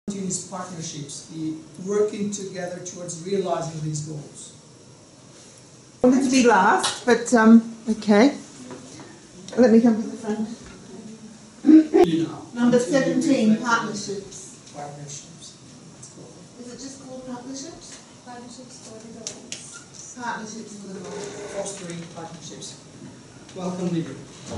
These partnerships, the working together towards realizing these goals. I wanted to be last, but okay. Let me come to the front. Number 17, partnerships. Partnerships. That's cool. Is it just called partnerships? Partnerships for the goals. Partnerships for the goals. Fostering partnerships. Welcome, Libby.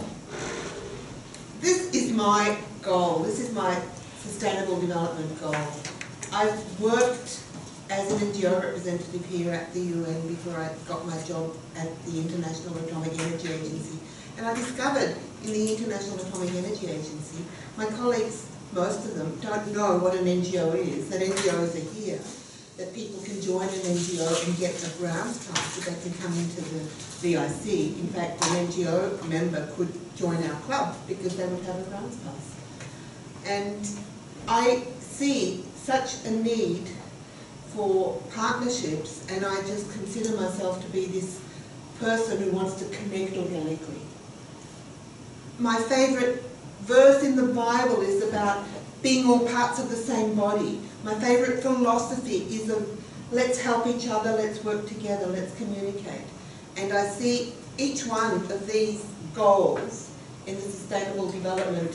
This is my goal. This is my sustainable development goal. I've worked as an NGO representative here at the UN before I got my job at the International Atomic Energy Agency. And I discovered in the International Atomic Energy Agency, my colleagues, most of them, don't know what an NGO is, that NGOs are here, that people can join an NGO and get a grounds pass so they can come into the VIC. In fact, an NGO member could join our club because they would have a grounds pass. And I see such a need for partnerships, and I just consider myself to be this person who wants to connect organically. My favourite verse in the Bible is about being all parts of the same body. My favourite philosophy is of let's help each other, let's work together, let's communicate. And I see each one of these goals in the Sustainable Development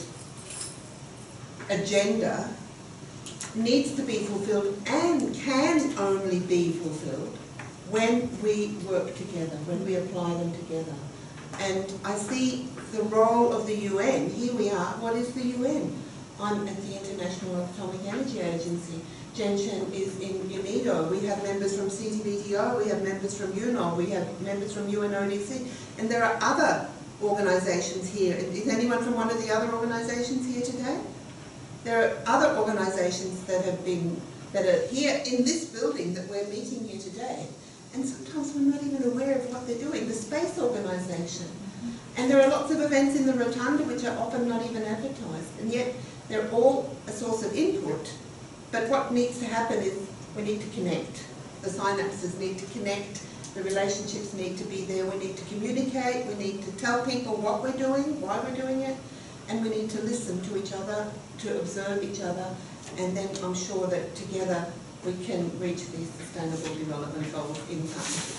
Agenda needs to be fulfilled and can only be fulfilled when we work together, when we apply them together. And I see the role of the UN. Here we are. What is the UN? I'm at the International Atomic Energy Agency. Genshen is in UNIDO. We have members from CTBTO, we have members from UNO, we have members from UNODC, and there are other organisations here. Is anyone from one of the other organisations here today? There are other organisations that are here in this building that we're meeting here today, and sometimes we're not even aware of what they're doing. The Space Organisation. And there are lots of events in the Rotunda which are often not even advertised, and yet they're all a source of input. But what needs to happen is we need to connect. The synapses need to connect, the relationships need to be there, we need to communicate, we need to tell people what we're doing, why we're doing it, and we need to listen to each other, to observe each other, and then I'm sure that together we can reach these sustainable development goals in time.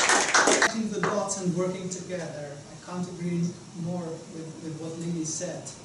Connecting the dots and working together. I can't agree more with what Lily said.